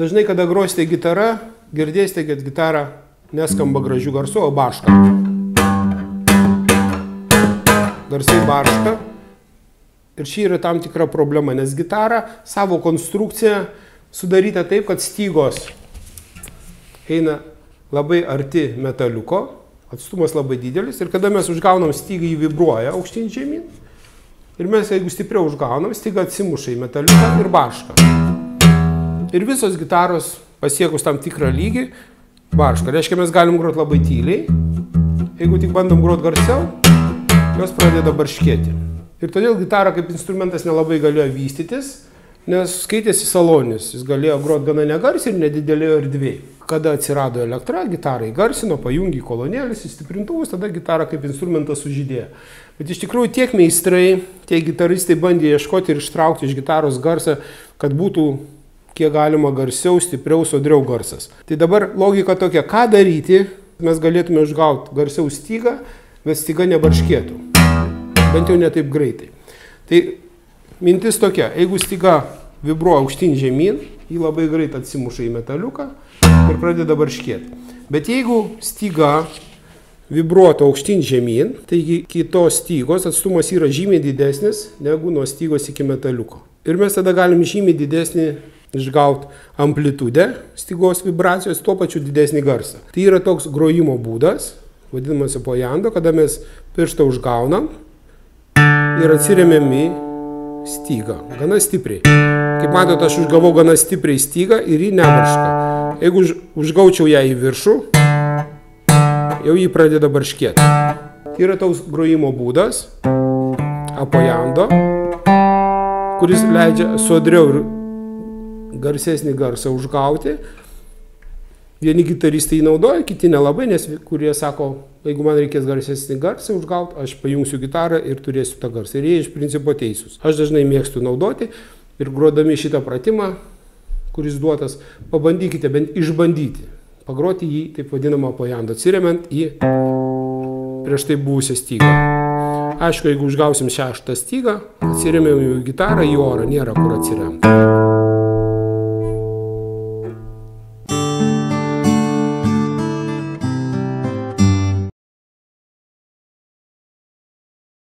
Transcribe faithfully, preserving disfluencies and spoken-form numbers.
Dažnai, kada grosite gitarą, girdėsite, kad gitara neskamba gražių garsų, o barška. Garsai barška. Ir čia yra tam tikra problema, nes gitara savo konstrukciją sudaryta taip, kad stygos eina labai arti metaliuko, atstumas labai didelis, ir kada mes užgaunam stygą, jį vibruoja aukštyn žemyn, ir mes, jeigu stipriau užgaunam, styga atsimuša į metaliuką ir barška. Ir visos gitaros pasiekus tam tikrą lygį barška. Reiškia, mes galim groti labai tyliai, jeigu tik bandom groti garsiau, jos pradeda barškėti. Ir todėl gitara kaip instrumentas nelabai galėjo vystytis, nes skaitėsi saloninis. Jis galėjo groti gana negarsiai ir nedidelėje erdvėje. Kada atsirado elektra, gitarai garsino, pajungė kolonėlės, įstiprintuvus, tada gitara kaip instrumentas sužydėjo. Bet iš tikrųjų tiek meistrai, tiek gitaristai bandė ieškoti ir ištraukti iš gitaros garsą, kad būtų kiek galima garsiau, stipriau, sodriau garsas. Tai dabar logika tokia, ką daryti, mes galėtume užgauti garsiau stygą, bet styga nebarškėtų. Bent jau ne taip greitai. Tai mintis tokia, jeigu styga vibruoja aukštyn žemyn, jį labai greit atsimuša į metaliuką ir pradeda barškėti. Bet jeigu styga vibruotų aukštyn žemyn, taigi kitos stygos atstumas yra žymiai didesnis negu nuo stygos iki metaliuko. Ir mes tada galim žymiai didesnį išgauti amplitudę stygos vibracijos, tuo pačiu didesnį garsą. Tai yra toks grojimo būdas, vadinamas apoiando, kada mes pirštą užgaunam ir atsiremiam į stygą, gana stipriai. Kaip matote, aš užgavau gana stipriai stygą ir jį nebarška. Jeigu užgaučiau ją į viršų, jau jį pradeda barškėti. Tai yra toks grojimo būdas, apoiando, kuris leidžia sodriau ir garsesnį garsą užgauti. Vieni gitaristai jį naudoja, kiti nelabai, nes kurie sako, jeigu man reikės garsesnį garsą užgauti, aš pajungsiu gitarą ir turėsiu tą garsą. Ir jie iš principo teisūs. Aš dažnai mėgstu naudoti ir grodami šitą pratimą, kuris duotas, pabandykite bent išbandyti. Pagroti jį, taip vadinamą apoiando, atsiremiant į prieš tai buvusią stygą. Aišku, jeigu užgausim šeštą stygą, atsiremiam į gitarą, į orą, nėra kur atsiremti.